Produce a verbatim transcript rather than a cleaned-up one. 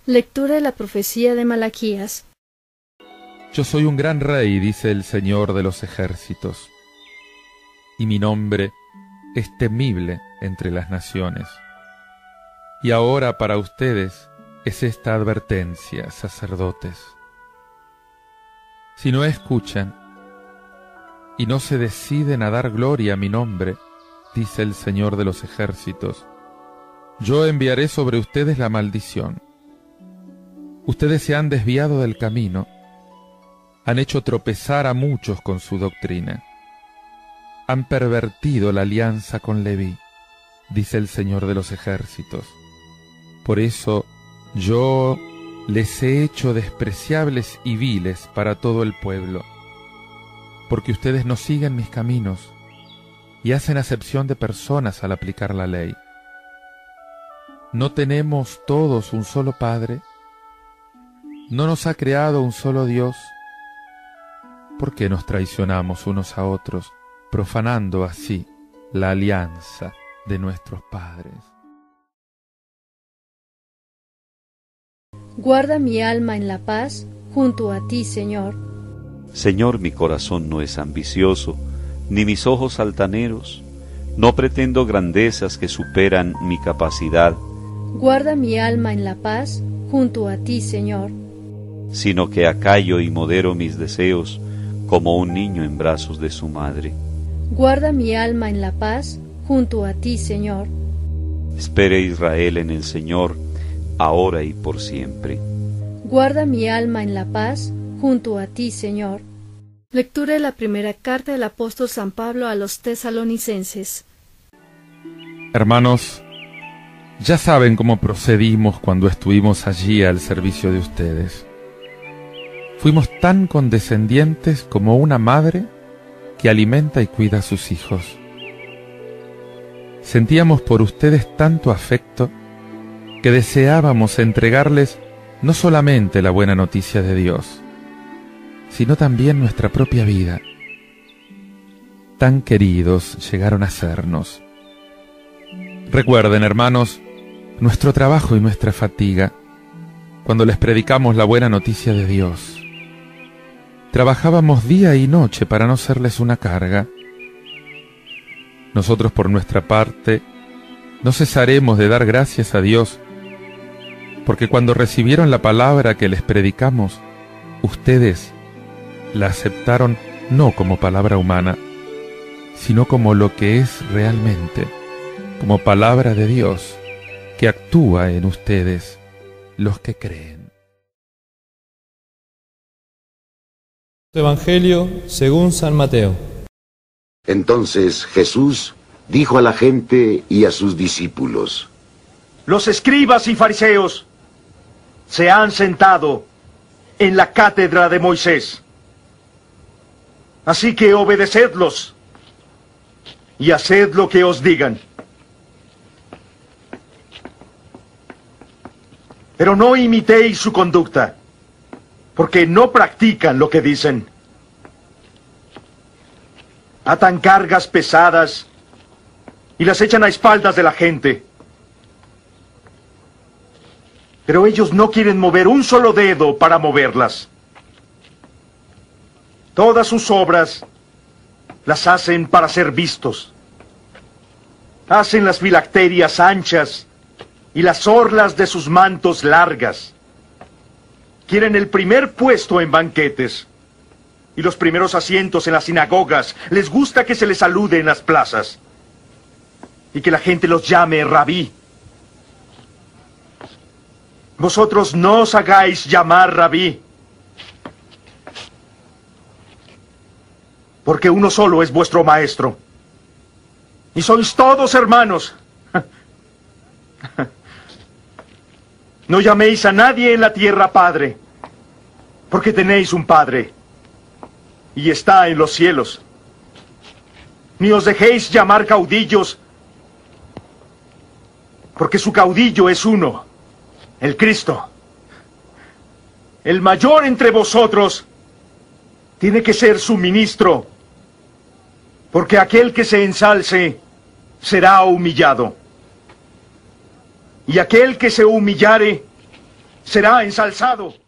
Lectura de la profecía de Malaquías. Yo soy un gran rey, dice el Señor de los ejércitos, y mi nombre es temible entre las naciones. Y ahora para ustedes es esta advertencia, sacerdotes. Si no escuchan y no se deciden a dar gloria a mi nombre, dice el Señor de los ejércitos, yo enviaré sobre ustedes la maldición. Ustedes se han desviado del camino, han hecho tropezar a muchos con su doctrina, han pervertido la alianza con Leví, dice el Señor de los ejércitos. Por eso yo les he hecho despreciables y viles para todo el pueblo, porque ustedes no siguen mis caminos y hacen acepción de personas al aplicar la ley. ¿No tenemos todos un solo Padre? ¿No nos ha creado un solo Dios? ¿Por qué nos traicionamos unos a otros, profanando así la alianza de nuestros padres? Guarda mi alma en la paz junto a ti, Señor. Señor, mi corazón no es ambicioso, ni mis ojos altaneros. No pretendo grandezas que superan mi capacidad. Guarda mi alma en la paz junto a ti, Señor. Sino que acallo y modero mis deseos, como un niño en brazos de su madre. Guarda mi alma en la paz junto a ti, Señor. Espere Israel en el Señor, ahora y por siempre. Guarda mi alma en la paz junto a ti, Señor. Lectura de la primera carta del apóstol San Pablo a los tesalonicenses. Hermanos, ya saben cómo procedimos cuando estuvimos allí al servicio de ustedes. Fuimos tan condescendientes como una madre que alimenta y cuida a sus hijos. Sentíamos por ustedes tanto afecto que deseábamos entregarles no solamente la buena noticia de Dios, sino también nuestra propia vida. Tan queridos llegaron a sernos. Recuerden, hermanos, nuestro trabajo y nuestra fatiga cuando les predicamos la buena noticia de Dios. Trabajábamos día y noche para no serles una carga. Nosotros, por nuestra parte, no cesaremos de dar gracias a Dios, porque cuando recibieron la palabra que les predicamos, ustedes la aceptaron no como palabra humana, sino como lo que es realmente, como palabra de Dios, que actúa en ustedes, los que creen. Evangelio según San Mateo. Entonces Jesús dijo a la gente y a sus discípulos: Los escribas y fariseos se han sentado en la cátedra de Moisés. Así que obedecedlos y haced lo que os digan. Pero no imitéis su conducta, porque no practican lo que dicen. Atan cargas pesadas y las echan a espaldas de la gente. Pero ellos no quieren mover un solo dedo para moverlas. Todas sus obras las hacen para ser vistos. Hacen las filacterias anchas y las orlas de sus mantos largas. Quieren el primer puesto en banquetes y los primeros asientos en las sinagogas. Les gusta que se les salude en las plazas y que la gente los llame rabí. Vosotros no os hagáis llamar rabí, porque uno solo es vuestro maestro, y sois todos hermanos. No llaméis a nadie en la tierra Padre, porque tenéis un Padre, y está en los cielos. Ni os dejéis llamar caudillos, porque su caudillo es uno, el Cristo. El mayor entre vosotros tiene que ser su ministro, porque aquel que se ensalce será humillado, y aquel que se humillare será ensalzado.